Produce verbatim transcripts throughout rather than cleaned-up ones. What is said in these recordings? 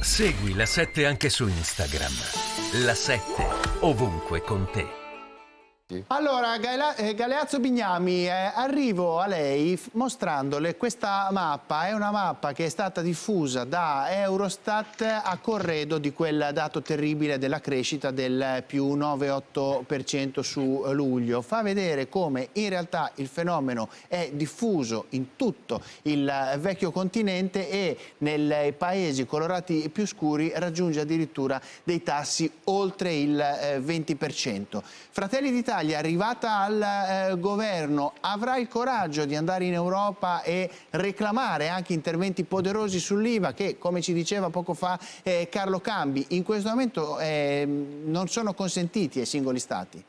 Segui La sette anche su Instagram. La sette, ovunque con te. Allora, Gaela, eh, Galeazzo Bignami, eh, arrivo a lei mostrandole questa mappa. È una mappa che è stata diffusa da Eurostat a corredo di quel dato terribile della crescita del più nove virgola otto per cento su luglio. Fa vedere come in realtà il fenomeno è diffuso in tutto il vecchio continente e nei paesi colorati più scuri raggiunge addirittura dei tassi oltre il eh, venti per cento. Fratelli d'Italia, arrivata al eh, governo, avrà il coraggio di andare in Europa e reclamare anche interventi poderosi sull'I V A che, come ci diceva poco fa eh, Carlo Cambi, in questo momento eh, non sono consentiti ai singoli Stati?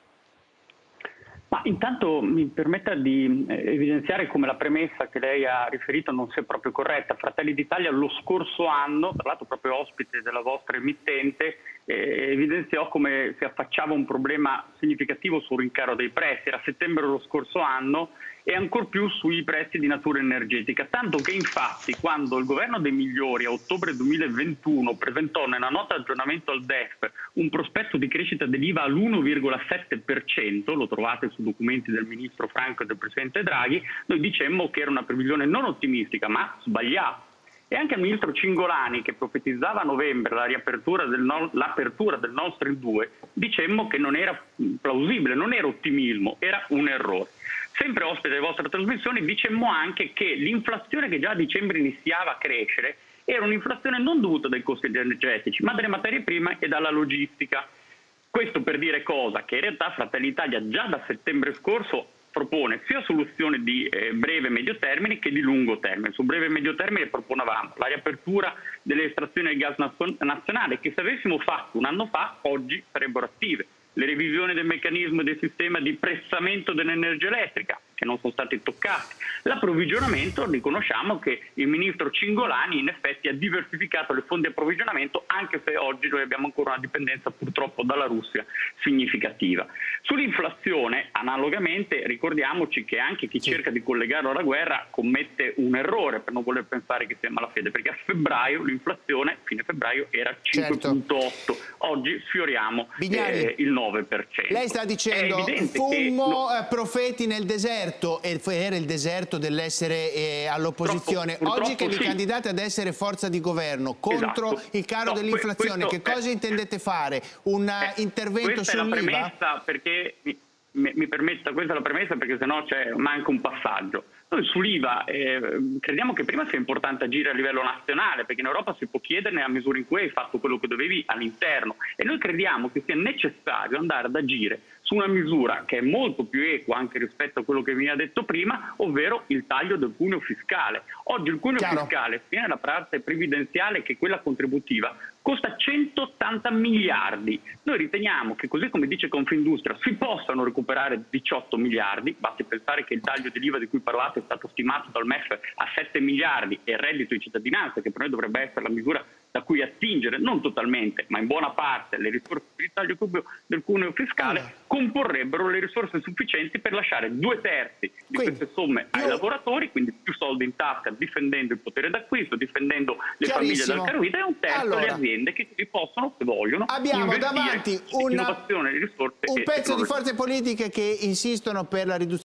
Ma intanto mi permetta di evidenziare come la premessa che lei ha riferito non sia proprio corretta. Fratelli d'Italia lo scorso anno, tra l'altro proprio ospite della vostra emittente, eh, evidenziò come si affacciava un problema significativo sul rincaro dei prezzi. Era settembre lo scorso anno e ancor più sui prezzi di natura energetica, tanto che infatti quando il governo dei Migliori a ottobre duemilaventuno presentò nella nota aggiornamento al D E F un prospetto di crescita dell'I V A all'uno virgola sette per cento, lo trovate su documenti del ministro Franco e del presidente Draghi, noi dicemmo che era una previsione non ottimistica ma sbagliata. E anche il ministro Cingolani, che profetizzava a novembre la riapertura del no- l'apertura del Nord Stream due, dicemmo che non era plausibile, non era ottimismo, era un errore. Sempre ospite delle vostre trasmissioni dicemmo anche che l'inflazione che già a dicembre iniziava a crescere era un'inflazione non dovuta dai costi energetici, ma dalle materie prime e dalla logistica. Questo per dire cosa? Che in realtà Fratelli d'Italia già da settembre scorso propone sia soluzioni di eh, breve e medio termine che di lungo termine. Su breve e medio termine proponevamo la riapertura delle estrazioni del gas nazionale, che se avessimo fatto un anno fa, oggi sarebbero attive. Le revisioni del meccanismo e del sistema di pressamento dell'energia elettrica, che non sono stati toccati. L'approvvigionamento, riconosciamo che il ministro Cingolani in effetti ha diversificato le fonti di approvvigionamento, anche se oggi noi abbiamo ancora una dipendenza purtroppo dalla Russia significativa. Sull'inflazione, analogamente, ricordiamoci che anche chi sì. cerca di collegarlo alla guerra commette un errore per non voler pensare che sia malafede, perché a febbraio l'inflazione, fine febbraio, era cinque virgola otto, certo. Oggi sfioriamo eh, il nove per cento. Lei sta dicendo fummo che... profeti nel deserto, e era il deserto dell'essere eh, all'opposizione. Oggi che vi sì. candidate ad essere forza di governo contro esatto. il caro no, dell'inflazione, che cosa è... intendete fare? Un eh, intervento sull'I V A? Questa è la premessa, perché mi, mi, mi permetta, questa è la premessa perché sennò c'è manca un passaggio. Noi sull'I V A eh, crediamo che prima sia importante agire a livello nazionale, perché in Europa si può chiedere nella misura in cui hai fatto quello che dovevi all'interno, e noi crediamo che sia necessario andare ad agire su una misura che è molto più equa anche rispetto a quello che mi ha detto prima, ovvero il taglio del cuneo fiscale. Oggi il cuneo Chiaro. fiscale, sia nella parte previdenziale che quella contributiva, costa centottanta miliardi. Noi riteniamo che, così come dice Confindustria, si possano recuperare diciotto miliardi, basti pensare che il taglio dell'I V A di cui parlate è stato stimato dal M E F a sette miliardi e il reddito di cittadinanza, che per noi dovrebbe essere la misura da cui attingere, non totalmente, ma in buona parte, le risorse per il taglio del cuneo fiscale, allora. comporrebbero le risorse sufficienti per lasciare due terzi di quindi, queste somme ai io... lavoratori, quindi più soldi in tasca, difendendo il potere d'acquisto, difendendo le famiglie dal caro vita, e un terzo allora. le aziende che si possono, se vogliono, abbiamo davanti una, innovazione di risorse un e pezzo tecnologia. di forze politiche che insistono per la riduzione